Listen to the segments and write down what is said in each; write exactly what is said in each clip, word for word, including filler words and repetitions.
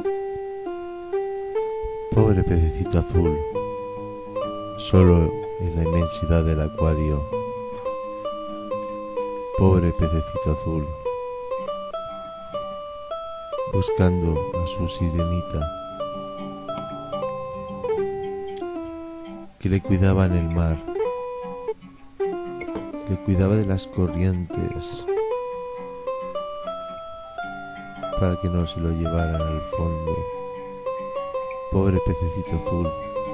Pobre pececito azul, solo en la inmensidad del acuario. Pobre pececito azul, buscando a su sirenita, que le cuidaba en el mar, le cuidaba de las corrientes para que no se lo llevaran al fondo. Pobre pececito azul,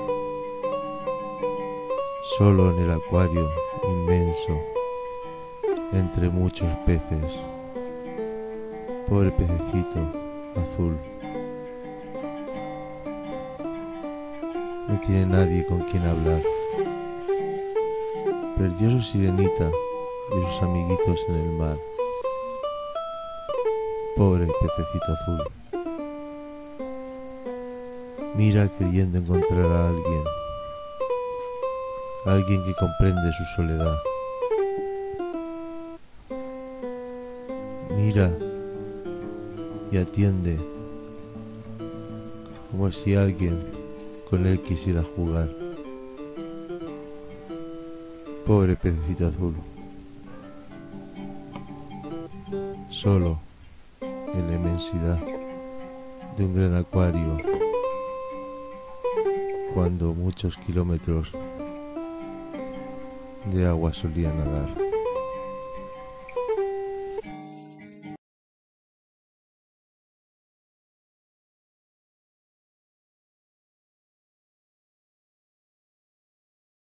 solo en el acuario inmenso, entre muchos peces. Pobre pececito azul, no tiene nadie con quien hablar. Perdió su sirenita y sus amiguitos en el mar. Pobre pececito azul, mira queriendo encontrar a alguien, alguien que comprende su soledad. Mira y atiende, como si alguien con él quisiera jugar. Pobre pececito azul, solo en la inmensidad de un gran acuario, cuando muchos kilómetros de agua solía nadar.